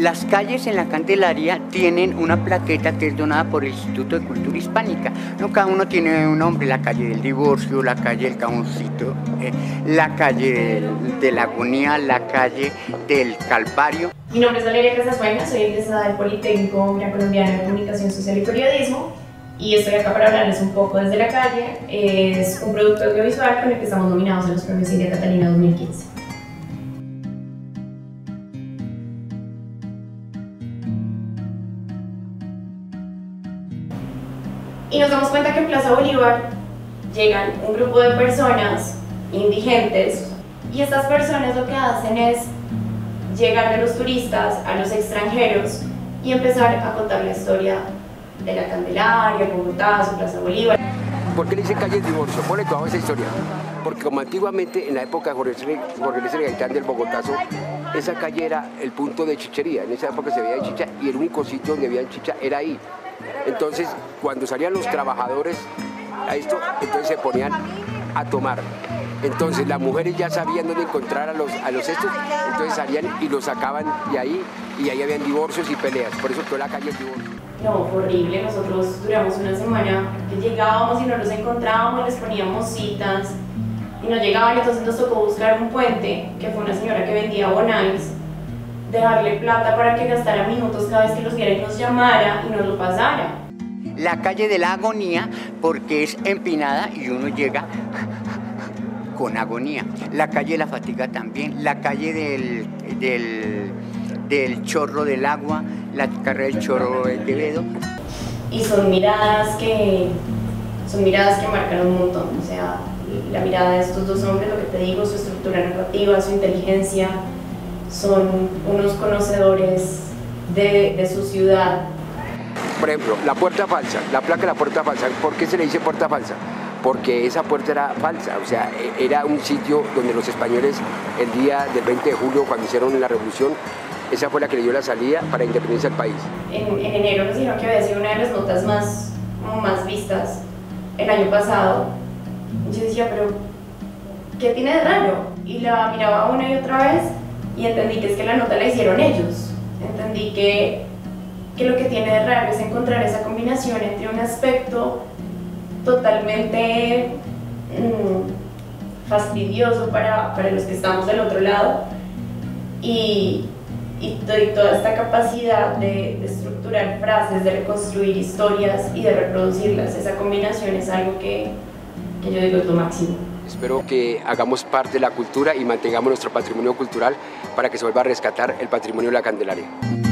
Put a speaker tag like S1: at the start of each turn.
S1: Las calles en la Candelaria tienen una plaqueta que es donada por el Instituto de Cultura Hispánica. ¿No? Cada uno tiene un nombre: la calle del Divorcio, la calle del Cajoncito, la calle de la Agonía, la calle del Calvario.
S2: Mi nombre es Valeria Casasbuena, soy egresada del Politécnico Gran Colombiano de Comunicación Social y Periodismo y estoy acá para hablarles un poco desde la calle. Es un producto audiovisual con el que estamos nominados en los premios Silvia Catalina 2015. Y nos damos cuenta que en Plaza Bolívar llegan un grupo de personas indigentes y estas personas lo que hacen es llegar a los turistas, a los extranjeros y empezar a contar la historia de la Candelaria, Bogotá, su Plaza Bolívar.
S3: ¿Por qué le dicen calle del Divorcio? Pone toda esa historia. Porque como antiguamente, en la época de Jorge Eliezer Gaitán del Bogotazo, esa calle era el punto de chichería. En esa época se veía chicha y el único sitio donde había chicha era ahí. Entonces, cuando salían los trabajadores a esto, entonces se ponían a tomar. Entonces, las mujeres ya sabían dónde encontrar a los estos, entonces salían y los sacaban de ahí, y ahí habían divorcios y peleas. Por eso quedó la calle del Divorcio.
S2: No, fue horrible. Nosotros duramos una semana que llegábamos y no los encontrábamos, les poníamos citas y no llegaban, entonces nos tocó buscar un puente, que fue una señora que vendía bonais, dejarle plata para que gastara minutos cada vez que los viera y nos llamara y nos lo pasara.
S1: La calle de la Agonía, porque es empinada y uno llega con agonía. La calle de la Fatiga también, la calle del Chorro del Agua, la carrera del Chorro de Quevedo.
S2: Y son miradas que marcan un montón, o sea, la mirada de estos dos hombres, lo que te digo, su estructura narrativa, su inteligencia, son unos conocedores de su ciudad.
S3: Por ejemplo, la puerta falsa, la placa de la puerta falsa. ¿Por qué se le dice puerta falsa? Porque esa puerta era falsa, o sea, era un sitio donde los españoles, el día del 20 de julio, cuando hicieron la revolución, esa fue la que le dio la salida para la independencia del país.
S2: En enero nos dijeron que había sido una de las notas más vistas el año pasado. Yo decía, pero ¿qué tiene de raro? Y la miraba una y otra vez y entendí que es que la nota la hicieron ellos. Entendí que lo que tiene de raro es encontrar esa combinación entre un aspecto totalmente fastidioso para los que estamos del otro lado y toda esta capacidad de estructurar frases, de reconstruir historias y de reproducirlas. Esa combinación es algo que yo digo es lo máximo.
S3: Espero que hagamos parte de la cultura y mantengamos nuestro patrimonio cultural para que se vuelva a rescatar el patrimonio de la Candelaria.